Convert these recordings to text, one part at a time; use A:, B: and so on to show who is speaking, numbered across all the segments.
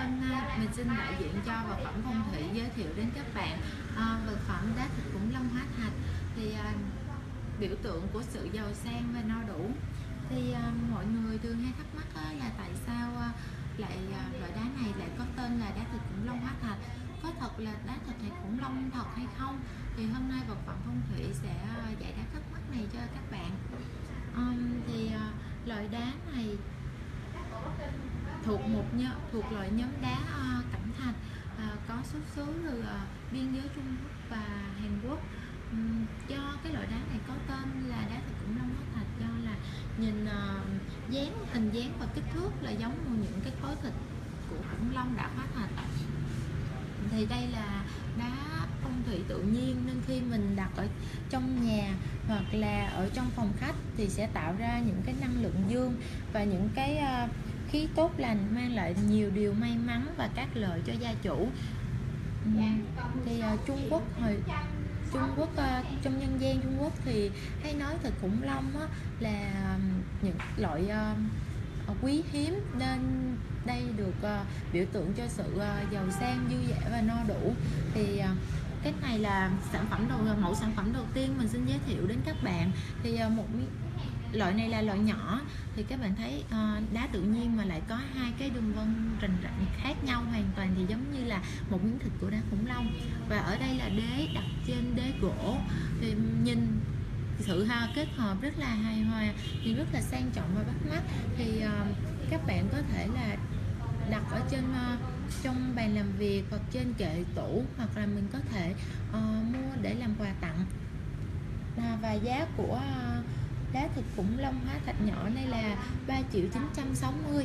A: hôm nay mình xin đại diện cho vật phẩm phong thủy giới thiệu đến các bạn vật phẩm đá thịt khủng long hóa thạch. Thì biểu tượng của sự giàu sang và no đủ. Thì mọi người thường hay thắc mắc là tại sao loại đá này lại có tên là đá thịt khủng long hóa thạch, có thật là đá thịt khủng long thật hay không? Thì hôm nay vật phẩm phong thủy sẽ giải đáp thắc mắc này cho các bạn. Loại đá này thuộc loại nhóm đá cẩm thạch, có xuất xứ từ biên giới Trung Quốc và Hàn Quốc. Do cái loại đá này có tên là đá thịt khủng long hóa thạch do là nhìn hình dáng và kích thước là giống như những cái khối thịt của khủng long đã hóa thạch. Thì đây là đá phong thủy tự nhiên, nên khi mình đặt ở trong nhà hoặc là ở trong phòng khách thì sẽ tạo ra những cái năng lượng dương và những cái khí tốt lành, mang lại nhiều điều may mắn và các lợi cho gia chủ. Thì Trung Quốc trong nhân gian Trung Quốc thì hay nói thịt khủng long là những loại quý hiếm, nên đây được biểu tượng cho sự giàu sang, dư dả và no đủ. Thì cái này là mẫu sản phẩm đầu tiên mình xin giới thiệu đến các bạn. Thì loại này là loại nhỏ, thì các bạn thấy đá tự nhiên mà lại có hai cái đường vân rành khác nhau hoàn toàn, thì giống như là một miếng thịt của đá khủng long. Và ở đây là đế đặt trên đế gỗ, thì nhìn sự kết hợp rất là hài hòa, thì rất là sang trọng và bắt mắt. Thì các bạn có thể là đặt ở trên trong bàn làm việc hoặc trên kệ tủ, hoặc là mình có thể mua để làm quà tặng. Và giá của đá thịt khủng long hóa thạch nhỏ này là 3.960.000.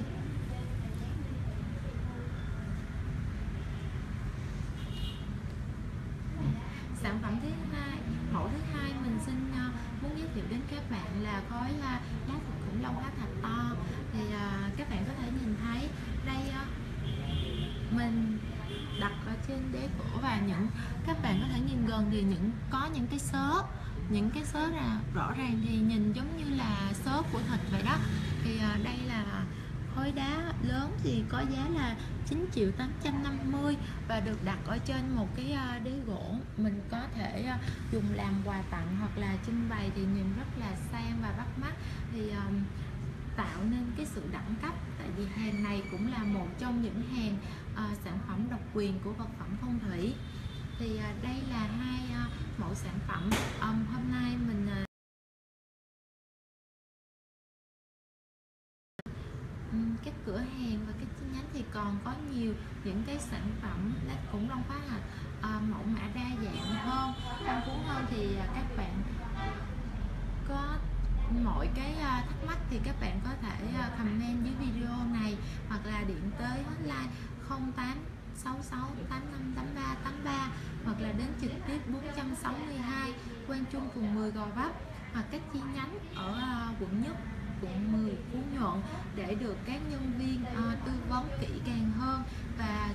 A: Sản phẩm mẫu thứ hai mình xin muốn giới thiệu đến các bạn là khối đá thịt khủng long hóa thạch to. Thì các bạn có thể nhìn thấy đây, mình đặt ở trên đế gỗ, và các bạn có thể nhìn gần thì có những cái xớ là rõ ràng, thì nhìn giống như là xớ của thịt vậy đó. Thì đây là khối đá lớn, thì có giá là 9.850.000 và được đặt ở trên một cái đế gỗ. Mình có thể dùng làm quà tặng hoặc là trưng bày, thì nhìn rất là sang và bắt mắt, thì tạo nên cái sự đẳng cấp. Tại vì hàng này cũng là một trong những hàng sản phẩm độc quyền của vật phẩm phong thủy. Thì đây là hai mẫu sản phẩm hôm nay mình các cửa hàng và các chi nhánh thì còn có nhiều những cái sản phẩm đá khủng long hóa thạch mẫu mã đa dạng hơn, phong phú hơn. Thì các bạn có mọi cái thắc mắc thì các bạn có thể comment dưới video này, hoặc là điện tới hotline 0866858383, hoặc là đến trực tiếp 462 Quang Trung, phường 10, Gò Vấp, hoặc các chi nhánh ở quận Nhất, quận 10, Phú Nhuận, để được các nhân viên tư vấn kỹ càng hơn và